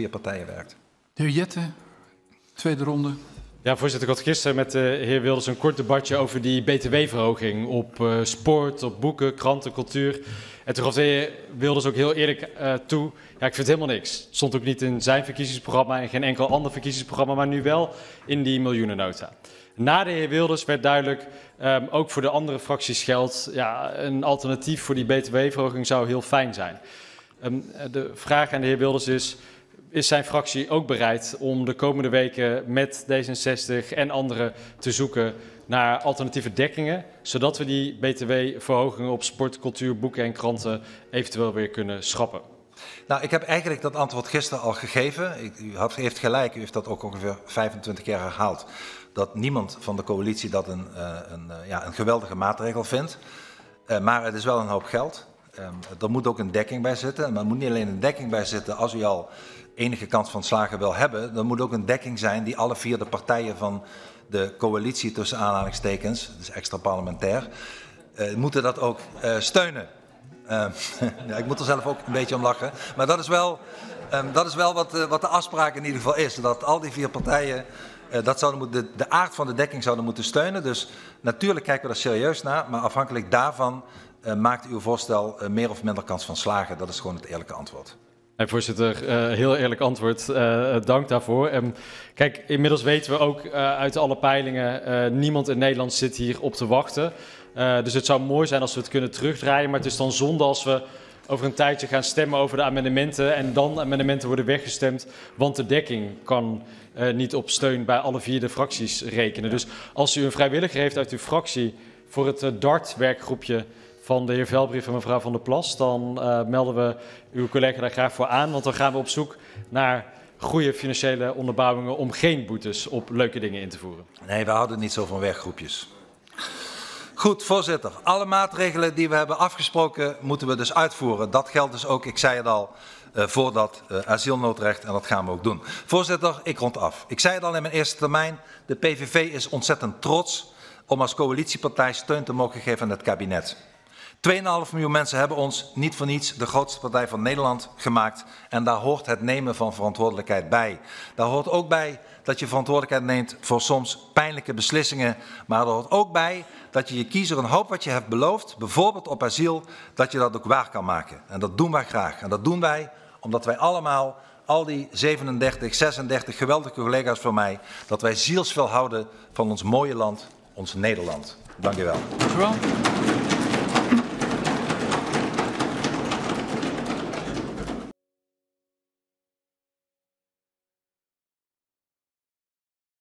vier partijen werkt. De heer Jette, tweede ronde. Ja, voorzitter, ik had gisteren met de heer Wilders een kort debatje over die btw-verhoging op sport, op boeken, kranten, cultuur. En toen gaf de heer Wilders ook heel eerlijk toe, ja, ik vind helemaal niks. Het stond ook niet in zijn verkiezingsprogramma en geen enkel ander verkiezingsprogramma, maar nu wel in die miljoenennota. Na de heer Wilders werd duidelijk, ook voor de andere fracties geldt, ja, een alternatief voor die btw-verhoging zou heel fijn zijn. De vraag aan de heer Wilders is zijn fractie ook bereid om de komende weken met D66 en anderen te zoeken naar alternatieve dekkingen, zodat we die btw-verhogingen op sport, cultuur, boeken en kranten eventueel weer kunnen schrappen? Nou, ik heb eigenlijk dat antwoord gisteren al gegeven. U heeft gelijk, u heeft dat ook ongeveer 25 jaar herhaald. Dat niemand van de coalitie dat een geweldige maatregel vindt. Maar het is wel een hoop geld. Er moet ook een dekking bij zitten. Maar er moet niet alleen een dekking bij zitten als u al enige kans van slagen wil hebben. Er moet ook een dekking zijn die alle vier de partijen van de coalitie tussen aanhalingstekens, dus extra parlementair, moeten dat ook steunen. Ja, ik moet er zelf ook een beetje om lachen. Maar dat is wel wat de afspraak in ieder geval is. Dat al die vier partijen de aard van de dekking zouden moeten steunen. Dus natuurlijk kijken we daar serieus naar. Maar afhankelijk daarvan maakt uw voorstel meer of minder kans van slagen. Dat is gewoon het eerlijke antwoord. Nee, voorzitter, heel eerlijk antwoord. Dank daarvoor. Kijk, inmiddels weten we ook uit alle peilingen, niemand in Nederland zit hier op te wachten. Dus het zou mooi zijn als we het kunnen terugdraaien. Maar het is dan zonde als we over een tijdje gaan stemmen over de amendementen en dan amendementen worden weggestemd. Want de dekking kan niet op steun bij alle vier de fracties rekenen. Dus als u een vrijwilliger heeft uit uw fractie voor het DART-werkgroepje van de heer Velbrief en mevrouw Van der Plas, dan melden we uw collega daar graag voor aan. Want dan gaan we op zoek naar goede financiële onderbouwingen om geen boetes op leuke dingen in te voeren. Nee, we houden niet zo van werkgroepjes. Goed, voorzitter. Alle maatregelen die we hebben afgesproken moeten we dus uitvoeren. Dat geldt dus ook, ik zei het al, voor dat asielnoodrecht en dat gaan we ook doen. Voorzitter, ik rond af. Ik zei het al in mijn eerste termijn, de PVV is ontzettend trots om als coalitiepartij steun te mogen geven aan het kabinet. 2,5 miljoen mensen hebben ons niet voor niets de grootste partij van Nederland gemaakt. En daar hoort het nemen van verantwoordelijkheid bij. Daar hoort ook bij dat je verantwoordelijkheid neemt voor soms pijnlijke beslissingen. Maar er hoort ook bij dat je je kiezer een hoop wat je hebt beloofd, bijvoorbeeld op asiel, dat je dat ook waar kan maken. En dat doen wij graag. En dat doen wij omdat wij allemaal, al die 37, 36 geweldige collega's van mij, dat wij zielsveel houden van ons mooie land, ons Nederland. Dank u wel. Dank u wel.